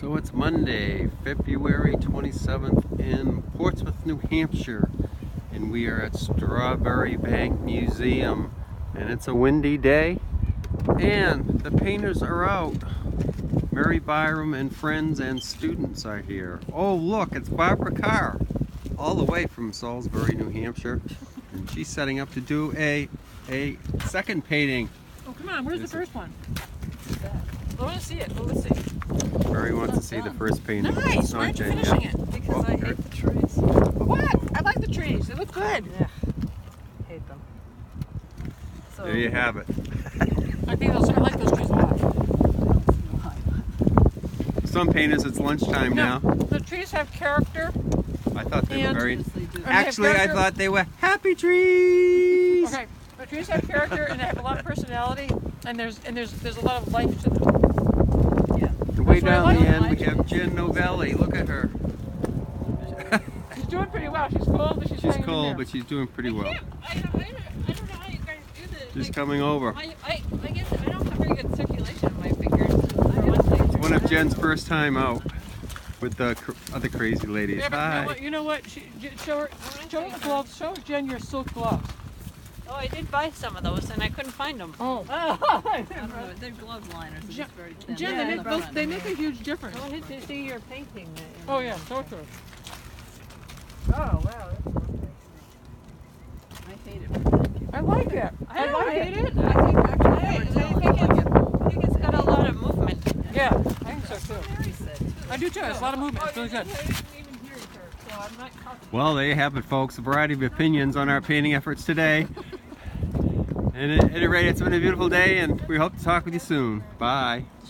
So it's Monday, February 27th in Portsmouth, New Hampshire, and we are at Strawberry Banke Museum, and it's a windy day and the painters are out. Mary Byrom and friends and students are here. Oh look, it's Barbara Carr, all the way from Salisbury, New Hampshire, and she's setting up to do a second painting. Oh come on, where's the first one? I want to see it. Let's see. Mary wants to see the first painting. Nice! Why aren't you finishing it? Because I hate the trees. What? I like the trees. They look good. Yeah. Hate them. So, There you have it. I think I like those trees a lot. Some painters, it's lunchtime now. The trees have character. I thought they were very... yes, they do. Actually, I thought they were happy trees! Okay, the trees have character and they have a lot of personality, and there's a lot of life to them. Way down the end, we have Jen Novelli. Look at her. She's doing pretty well. She's cold, but she's cold, but she's doing pretty well. I don't know how you guys do this. She's coming over. I guess I don't have very good circulation in my fingers. It's one of Jen's first time out with the other crazy ladies. Yeah, Hi. you know what? Show her the gloves. Show Jen your silk gloves. Oh, I did buy some of those and I couldn't find them. Oh. I don't know, they're glove liners, and it's very thin. Jen, they make a huge difference. I wanted to see your painting. Oh yeah, so true. Oh, wow. I hate it. I like it. I don't hate it. I think actually I think it's got a lot of movement. Yeah, I think so too. Mary said too. I do too. It's a lot of movement. It's really good. I didn't even hear her, so I'm not confident. Well, there you have it, folks. A variety of opinions on our painting efforts today. And at any rate, it's been a beautiful day, and we hope to talk with you soon. Bye.